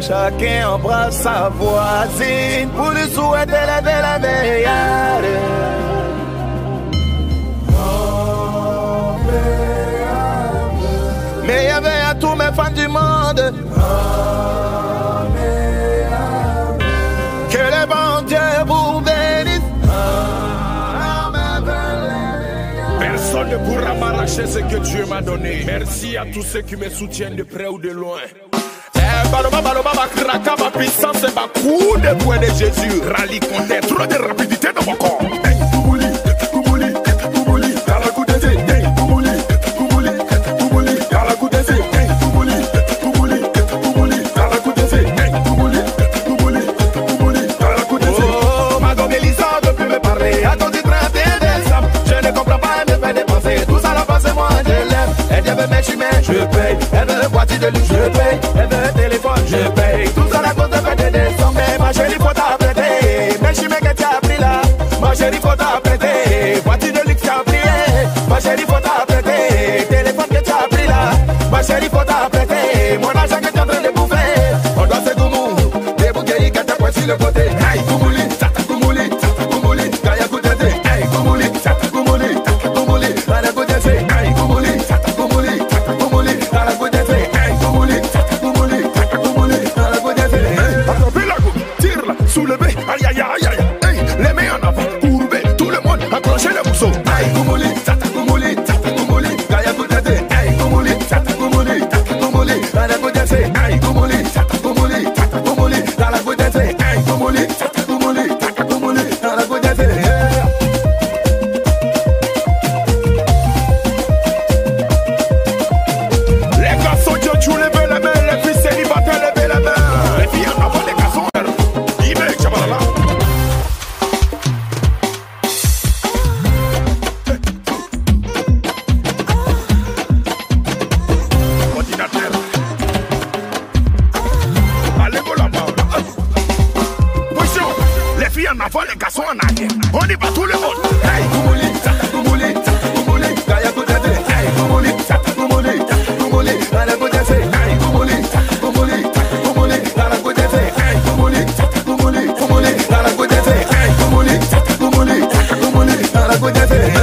Chacun embrasse sa voisine pour lui souhaiter la meilleure. Meilleur à tous mes fans du monde. Que le bon Dieu vous bénisse. Personne ne pourra m'arracher ce que Dieu m'a donné. Merci à tous ceux qui me soutiennent de près ou de loin. Baloba, kraka, ma puissance et ma coup de poing de Jésus. Rallye comptait trop de rapidité dans mon corps. Oh, ma gobelisa depuis me parler. À ton 31 décembre, je ne comprends pas, elle me fait dépenser. Tout ça la passe, moi je l'aime. Elle veut mes chimères, je paye. Elle veut voiture de luxe, je paye. Elle veut téléphone, je paye. Tout ça la cause de faire des décembre. Mais ma chérie, faut t'apprêter. Mes chimères que tu as pris là. Ma chérie, faut t'apprêter. Voiture de luxe, tu as pris. Ma chérie, faut t'apprêter. Téléphone que tu as pris là. Ma chérie, faut t'apprêter. Mon argent que tu es en train de bouffer. On doit se goumou. Des bouquets qui t'apprêtent sur le côté. Aïe, goumouli, tata goumouli, tata goumouli. Kaya koutete, aïe, goumouli, tata goumouli, tata goumouli. Ala koutete, aïe, goumouli, tata goumouli, tata goumouli. Ala koutete, aïe, goumouli, tata goumouli, tata goumouli. Ala koutete. Attrapez la goutte, tire-la, soulevez, aïe aïe aïe aïe. Hey, les mains en avant, courbez, tout le monde, accrochez le mousseau. Aïe, goumouli, tata goumouli, tata goumouli. Kaya koutete, aïe, goumouli, tata goumouli, tata goumouli. Ala koutete, aïe, goumouli, tata goumouli, tata goumouli. Ala koutete, aïe, goumouli, tata goumouli, tata goumouli. Ala koutete. Les garçons, Dieu, levez les mains, les filles célibataires, levez les mains. Les filles en avant, les garçons, Ibe, Chabalala. Ordinateur. Allez, go là-bas. Position. Les filles en avant, les garçons en arrière. On y va tout le monde. Aïe, goumouli, tata goumouli, tata goumouli. Kaya koutete, aïe, goumouli, tata goumouli, tata goumouli. Ala koutete, aïe, goumouli, tata goumouli, tata goumouli. Ala koutete, aïe, goumouli, tata goumouli, goumouli. Ala koutete, aïe, goumouli, tata goumouli, tata goumouli. Ala koutete.